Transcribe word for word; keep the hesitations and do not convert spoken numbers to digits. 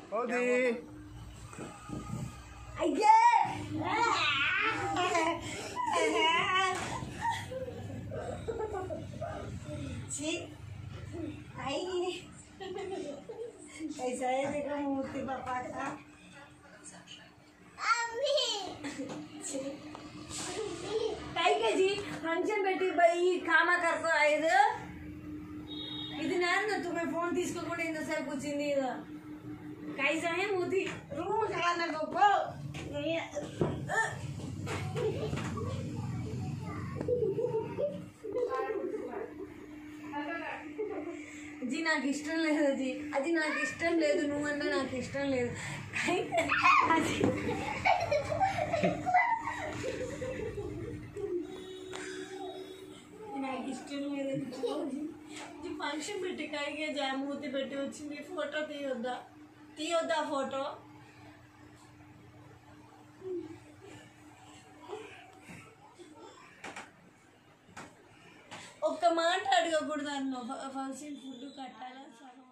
ఓది అయ్యే ची आई ऐसा है देखो मूर्ति पापा का काय का जी फंक्शन పెట్టి బయి కామా కర్కో ఐదు ఇది నాన్న तुम्हें फोन తీసుకోకుండా ఇంతసేపు కూర్చుంది ఇది कैसा है मूर्ति रूम खाना को जी నాకు ఇష్టం లేదు జీ అది నాకు ఇష్టం లేదు నువ్వన్నా నాకు ఇష్టం లేదు అది నాకు ఇష్టం లేదు జీ ఫంక్షన్ పెట్టి కాయిగా జామూతి పెట్టి వచ్చింది ఫోటో తీయొద్దా తీయొద్దా ఫోటో ఒక్క మాట అడగకూడదు అన్న ఫంక్షన్ ఫుడ్ కట్టాలా